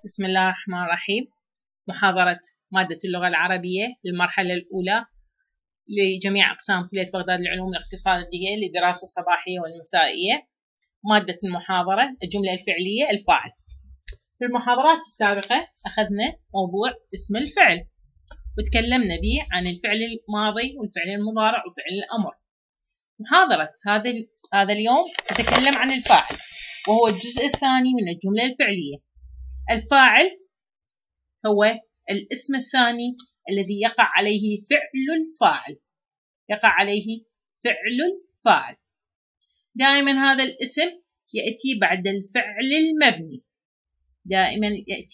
بسم الله الرحمن الرحيم. محاضرة مادة اللغة العربية للمرحلة الأولى لجميع أقسام كلية بغداد للعلوم الاقتصادية للدراسة الصباحية والمسائية. مادة المحاضرة الجملة الفعلية الفاعل. في المحاضرات السابقة أخذنا موضوع اسم الفعل وتكلمنا به عن الفعل الماضي والفعل المضارع وفعل الأمر. محاضرة هذا اليوم تتكلم عن الفاعل، وهو الجزء الثاني من الجملة الفعلية. الفاعل هو الاسم الثاني الذي يقع عليه فعل الفاعل. يقع عليه فعل الفاعل. دائما هذا الاسم يأتي بعد الفعل المبني. دائما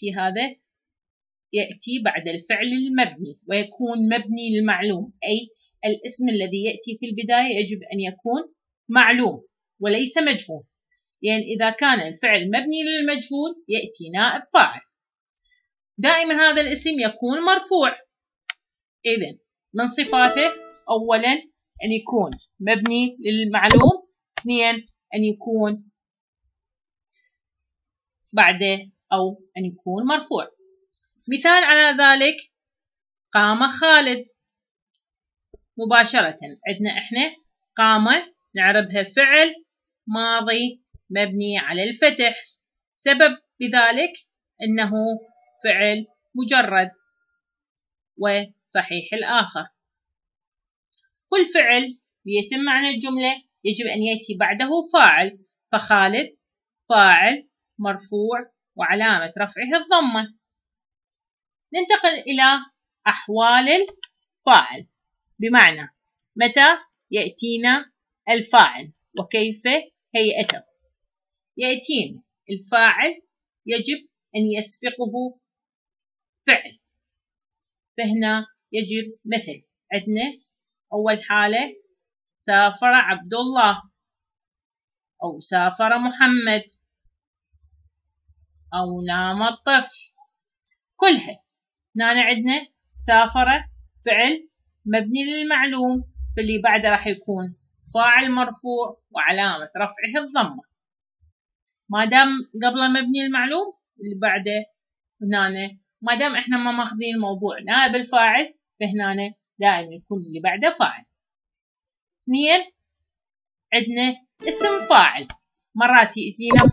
يأتي بعد الفعل المبني ويكون مبني للمعلوم، أي الاسم الذي يأتي في البداية يجب أن يكون معلوم وليس مجهول، لأن إذا كان الفعل مبني للمجهول يأتي نائب فاعل. دائما هذا الاسم يكون مرفوع. إذن من صفاته أولا أن يكون مبني للمعلوم، اثنين أن يكون بعده أو أن يكون مرفوع. مثال على ذلك قام خالد. مباشرة عندنا إحنا قام نعربها فعل ماضي مبني على الفتح، سبب بذلك أنه فعل مجرد وصحيح الآخر. كل فعل ليتم معنى الجملة يجب أن يأتي بعده فاعل، فخالد فاعل مرفوع وعلامة رفعه الضمة. ننتقل إلى أحوال الفاعل، بمعنى متى يأتينا الفاعل وكيف هيئته. يأتينا الفاعل يجب أن يسبقه فعل، فهنا يجب مثل عندنا أول حالة سافر عبد الله، أو سافر محمد، أو نام الطفل. كلها هنا عندنا سافر فعل مبني للمعلوم، فاللي بعده راح يكون فاعل مرفوع وعلامة رفعه الضمة. ما دام قبله مبني للمعلوم اللي بعده هنا ما دام احنا ما ماخذين الموضوع نائب الفاعل، فهنا دائما يكون اللي بعده فاعل. اثنين عندنا اسم فاعل، مرات يأتينا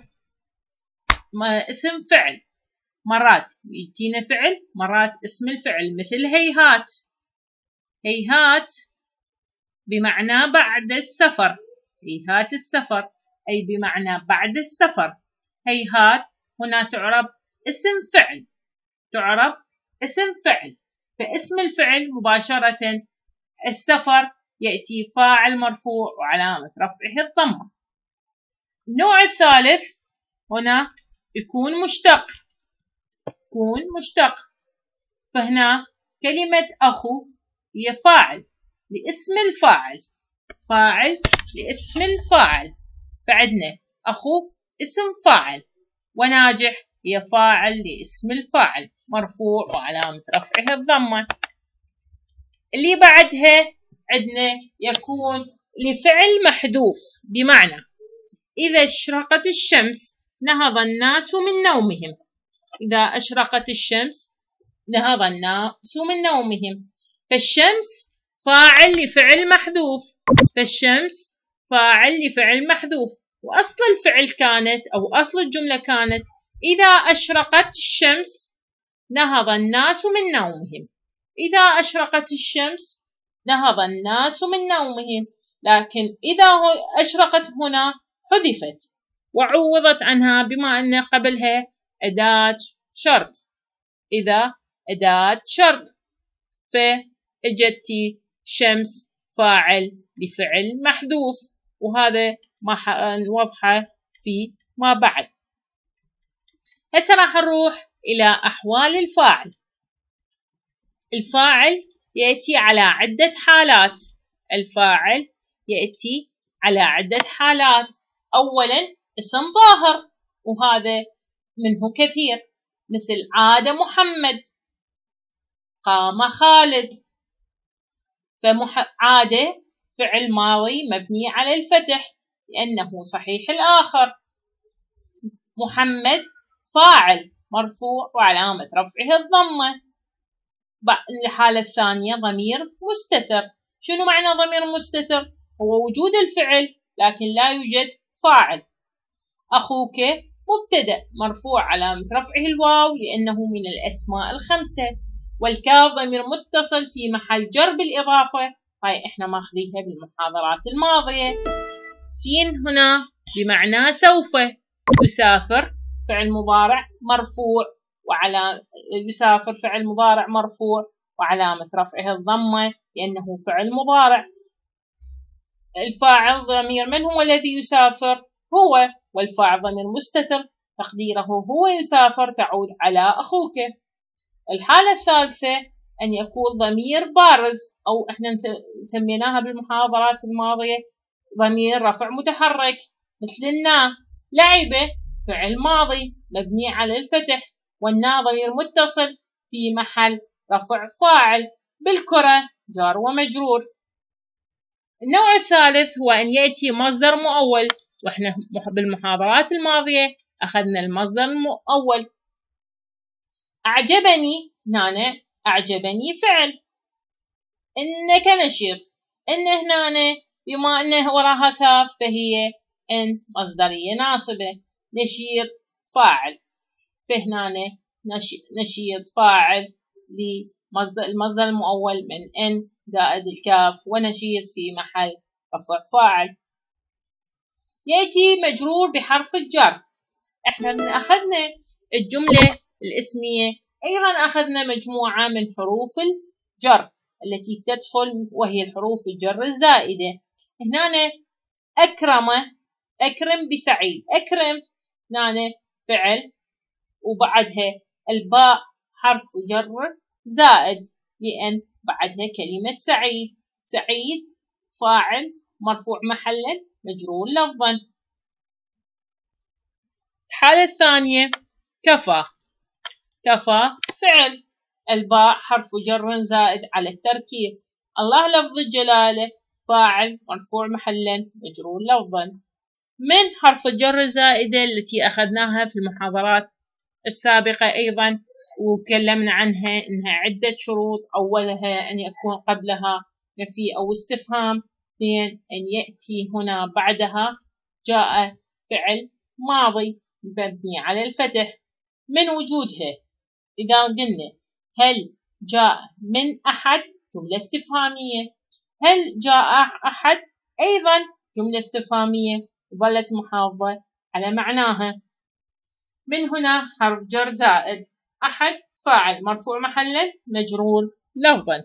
اسم فعل، مرات يأتينا فعل، مرات اسم الفعل، مثل هيهات. هيهات بمعنى بعد السفر. هيهات السفر أي بمعنى بعد السفر. هيهات هنا تعرب اسم فعل، تعرب اسم فعل، فاسم الفعل مباشرة السفر يأتي فاعل مرفوع وعلامة رفعه الضمة. النوع الثالث هنا يكون مشتق. يكون مشتق، فهنا كلمة أخو هي فاعل لاسم الفاعل، فاعل لاسم الفاعل، فعندنا أخو اسم فاعل، وناجح هي فاعل لاسم الفاعل مرفوع وعلامة رفعه الضمة. اللي بعدها عندنا يكون لفعل محذوف، بمعنى إذا أشرقت الشمس نهض الناس من نومهم. إذا أشرقت الشمس نهض الناس من نومهم، فالشمس فاعل لفعل محذوف، فالشمس فاعل لفعل محذوف. وأصل الفعل كانت أو أصل الجملة كانت إذا أشرقت الشمس نهض الناس من نومهم. إذا أشرقت الشمس نهض الناس من نومهم، لكن إذا أشرقت هنا حذفت وعوضت عنها بما أن قبلها أداة شرط. إذا أداة شرط فأجتي شمس فاعل لفعل محذوف، وهذا ما نوضحه في ما بعد. هسه راح نروح إلى أحوال الفاعل. الفاعل يأتي على عدة حالات. الفاعل يأتي على عدة حالات. أولا اسم ظاهر، وهذا منه كثير، مثل عاد محمد، قام خالد. فعاد فعل ماضي مبني على الفتح لأنه صحيح الآخر. محمد فاعل مرفوع وعلامة رفعه الضمة. الحالة الثانية ضمير مستتر. شنو معنى ضمير مستتر؟ هو وجود الفعل لكن لا يوجد فاعل. أخوك مبتدأ مرفوع علامة رفعه الواو لأنه من الأسماء الخمسة. والكاف ضمير متصل في محل جر بالإضافة، هاي إحنا ماخذيها بالمحاضرات الماضية. سين هنا بمعنى سوف. يسافر فعل مضارع مرفوع يسافر فعل مضارع مرفوع وعلامة رفعه الضمة لأنه فعل مضارع. الفاعل ضمير من هو الذي يسافر؟ هو، والفاعل ضمير مستتر تقديره هو يسافر تعود على أخوك. الحالة الثالثة أن يكون ضمير بارز أو إحنا سميناها بالمحاضرات الماضية ضمير رفع متحرك مثل النا. لعب فعل ماضي مبني على الفتح والنا ضمير متصل في محل رفع فاعل. بالكرة جار ومجرور. النوع الثالث هو أن يأتي مصدر مؤول، وإحنا بالمحاضرات الماضية أخذنا المصدر المؤول. أعجبني هنا أعجبني فعل. إنك نشيط. إن هنا بما أنه وراها كاف فهي إن مصدرية ناصبة. نشيط فاعل، فهنا نشيط فاعل للمصدر المؤول من إن زائد الكاف ونشيط في محل رفع فاعل. يأتي مجرور بحرف الجر. إحنا أخذنا الجملة الاسمية أيضا أخذنا مجموعة من حروف الجر التي تدخل وهي الحروف الجر الزائدة. هنا أكرم بسعيد. أكرم هنا فعل وبعدها الباء حرف جر زائد لأن بعدها كلمة سعيد. سعيد فاعل مرفوع محلا مجرور لفظا. الحالة الثانية كفى. كفى فعل الباء حرف جر زائد على التركيب. الله لفظ الجلالة فاعل مرفوع محلا مجرور لفظا. من حرف الجر الزائدة التي أخذناها في المحاضرات السابقة أيضا وتكلمنا عنها إنها عدة شروط. أولها أن يكون قبلها نفي أو استفهام. اثنين أن يأتي هنا بعدها جاء فعل ماضي مبني على الفتح من وجودها. إذا قلنا هل جاء من أحد جملة استفهامية. هل جاء أحد أيضا جملة استفهامية وظلت محافظة على معناها. من هنا حرف جر زائد. أحد فاعل مرفوع محلا مجرور لفظا.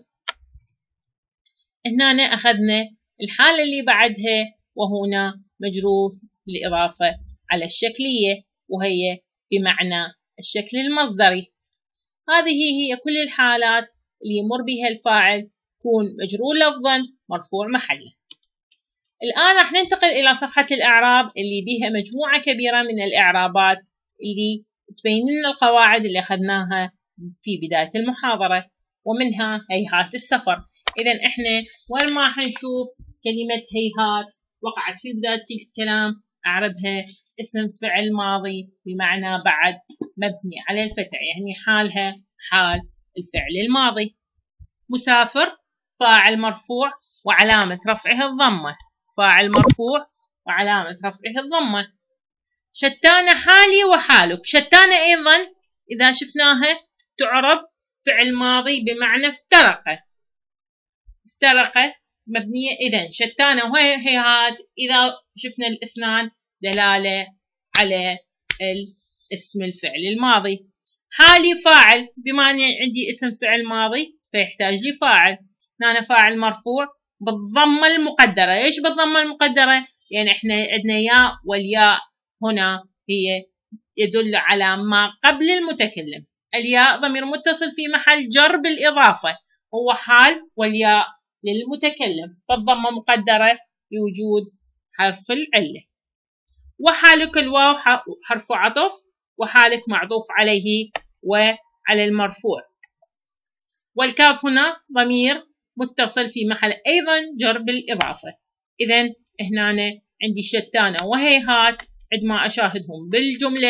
هنا أخذنا الحالة اللي بعدها وهنا مجرور بالإضافة على الشكلية وهي بمعنى الشكل المصدري. هذه هي كل الحالات اللي يمر بها الفاعل يكون مجرور لفظا مرفوع محلا. الآن راح ننتقل إلى صفحة الإعراب اللي بها مجموعة كبيرة من الإعرابات اللي تبين لنا القواعد اللي أخذناها في بداية المحاضرة ومنها هيهات السفر. إذا إحنا وين ما حنشوف كلمة هيهات وقعت في بداية الكلام أعربها اسم فعل ماضي بمعنى بعد مبني على الفتح، يعني حالها حال الفعل الماضي. مسافر فاعل مرفوع وعلامة رفعه الضمة. فاعل مرفوع وعلامة رفعه الضمة. شتان حالي وحالك. شتان أيضا إذا شفناها تعرب فعل ماضي بمعنى افترق. افترق مبنية. إذن شتان وهيهات إذا شفنا الاثنان دلالة على اسم الفعل الماضي. حالي فاعل بما أن عندي اسم فعل ماضي فيحتاج لي فاعل. هنا فاعل مرفوع بالضمة المقدرة. إيش بالضمة المقدرة؟ يعني إحنا عندنا ياء والياء هنا هي يدل على ما قبل المتكلم. الياء ضمير متصل في محل جر بالإضافة هو حال والياء للمتكلم فالضمة مقدرة لوجود حرف العلة. وحالك الواو حرف عطف وحالك معطوف عليه وعلى المرفوع. والكاف هنا ضمير متصل في محل أيضا جر بالإضافة. إذن هنا عندي شتانة وهيهات عندما أشاهدهم بالجملة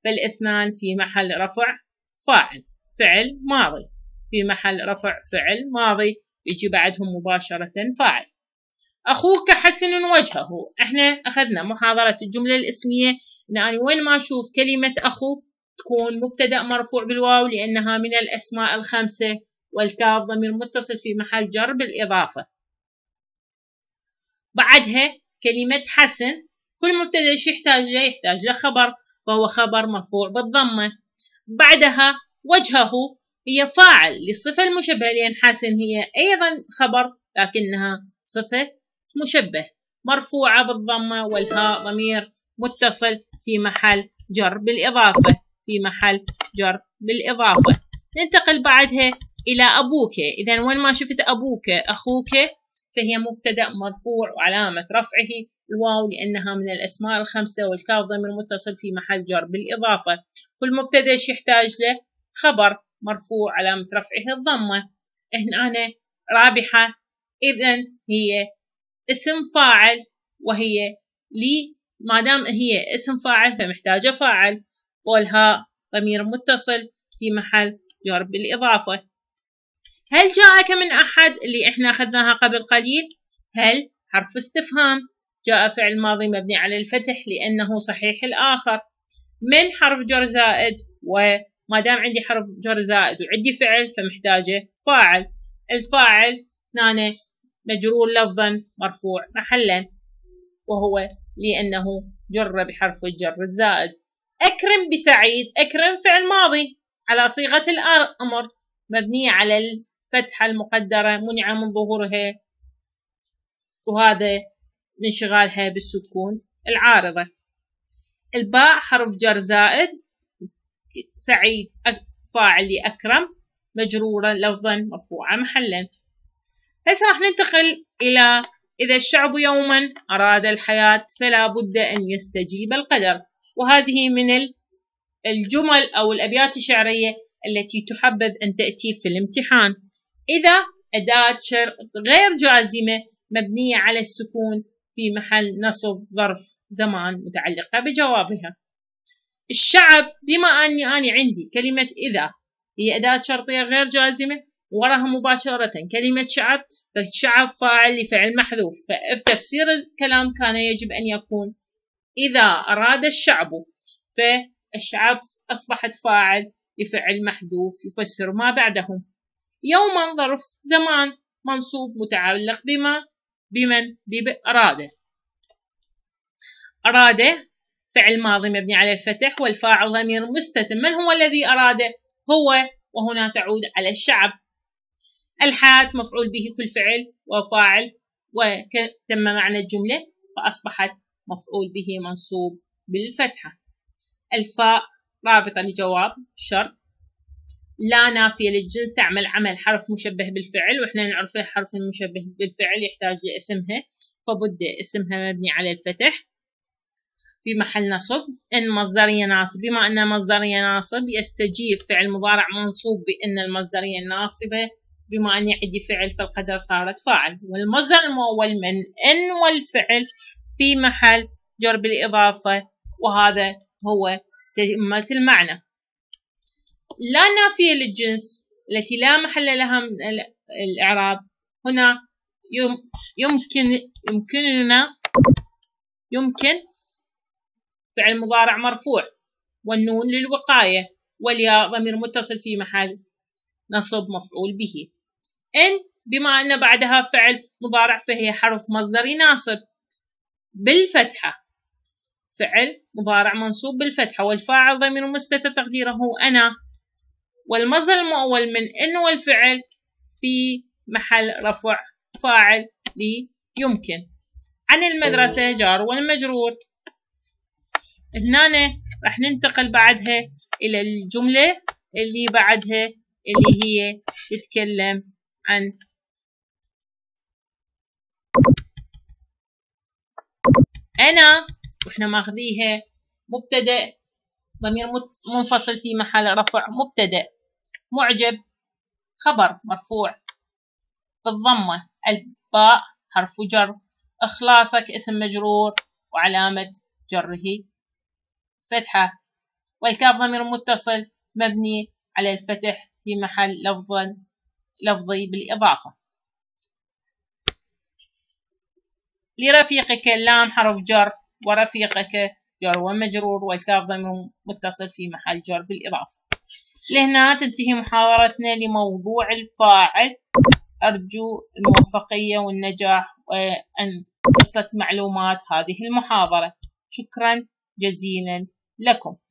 فالاثنان في محل رفع فاعل، فعل ماضي في محل رفع فعل ماضي، يجي بعدهم مباشرة فاعل. أخوك حسن وجهه، احنا أخذنا محاضرة الجملة الاسمية إن أنا وين ما أشوف كلمة أخو تكون مبتدأ مرفوع بالواو لأنها من الأسماء الخمسة، والكاف ضمير متصل في محل جر بالإضافة. بعدها كلمة حسن، كل مبتدأ ايش يحتاج له؟ يحتاج له خبر، فهو خبر مرفوع بالضمة. بعدها وجهه هي فاعل للصفة المشبهة، لأن حسن هي أيضا خبر لكنها صفة مشبه مرفوعة بالضمة، والهاء ضمير متصل في محل جر بالإضافة، في محل جر بالإضافة. ننتقل بعدها إلى أبوك. إذا وين ما شفت أبوك أخوك فهي مبتدأ مرفوع وعلامة رفعه الواو لأنها من الأسماء الخمسة، والكاف ضمير متصل في محل جر بالإضافة. كل مبتدأ يحتاج له خبر مرفوع علامة رفعه الضمة. هنا أنا رابحة، إذن هي اسم فاعل، وهي لي ما دام هي اسم فاعل فمحتاجة فاعل، والهاء ضمير متصل في محل جر بالإضافة. هل جاءك من أحد اللي احنا أخذناها قبل قليل؟ هل حرف استفهام، جاء فعل ماضي مبني على الفتح لأنه صحيح الآخر، من حرف جر زائد، وما دام عندي حرف جر زائد وعندي فعل فمحتاجة فاعل. الفاعل هنا مجرور لفظا مرفوع محلا، وهو لأنه جر بحرف الجر الزائد. أكرم بسعيد، أكرم فعل ماضي على صيغة الأمر مبنية على الفتحة المقدرة منع من ظهورها، وهذا من انشغالها بالسكون العارضة. الباء حرف جر زائد، سعيد فاعل لأكرم مجرورة لفظا مرفوعة محلا. هسه راح ننتقل إلى إذا الشعب يوما أراد الحياة فلا بد أن يستجيب القدر، وهذه من الجمل أو الأبيات الشعرية التي تحبذ أن تأتي في الامتحان. إذا أداة شرط غير جازمة مبنية على السكون في محل نصب ظرف زمان متعلقة بجوابها. الشعب، بما أني أنا عندي كلمة إذا هي أداة شرطية غير جازمة وراها مباشرة كلمة شعب، فالشعب فاعل لفعل محذوف، ففي تفسير الكلام كان يجب أن يكون إذا أراد الشعب، فالشعب أصبحت فاعل لفعل محذوف يفسر ما بعدهم. يوما ظرف زمان منصوب متعلق بمن بأراد. أراد فعل ماضي مبني على الفتح، والفاعل ضمير مستتر. من هو الذي أراد؟ هو، وهنا تعود على الشعب. الحياة مفعول به كل فعل وفاعل، وتم معنى الجملة فأصبحت مفعول به منصوب بالفتحة. الفاء رابطة لجواب شرط. لا نافية للجنس تعمل عمل حرف مشبه بالفعل، وإحنا نعرف الحرف المشبه بالفعل يحتاج لاسمها، فبد اسمها مبني على الفتح في محل نصب. إن مصدرية ناصب، بما أن مصدرية ناصب يستجيب فعل مضارع منصوب بأن المصدرية الناصبة، بما أن عندي فعل فالقدر صارت فاعل، والمصدر المؤول من إن والفعل في محل جر بالإضافة، وهذا هو تتمة المعنى. لا نافية للجنس التي لا محل لها من الإعراب، هنا يمكن فعل مضارع مرفوع، والنون للوقاية، والياء ضمير متصل في محل نصب مفعول به. إن بما أن بعدها فعل مضارع فهي حرف مصدري ناصب بالفتحة، فعل مضارع منصوب بالفتحة، والفاعل ضمير مستتر تقديره أنا، والمصدر المؤول من إن والفعل في محل رفع فاعل ليمكن. عن المدرسة جار والمجرور. هنا راح ننتقل بعدها إلى الجملة اللي بعدها اللي هي تتكلم عن أنا، وإحنا ماخذيها مبتدأ ضمير منفصل في محل رفع مبتدأ، معجب خبر مرفوع بالضمة، الباء حرف جر، إخلاصك اسم مجرور وعلامة جره فتحة. والكاف ضمير متصل مبني على الفتح في محل لفظي بالإضافة. لرفيقك اللام حرف جر، ورفيقك جر ومجرور، والكاف ضمير متصل في محل جر بالإضافة. لهنا تنتهي محاضرتنا لموضوع الفاعل. أرجو الموفقية والنجاح وأن وصلت معلومات هذه المحاضرة. شكرا جزيلا لكم.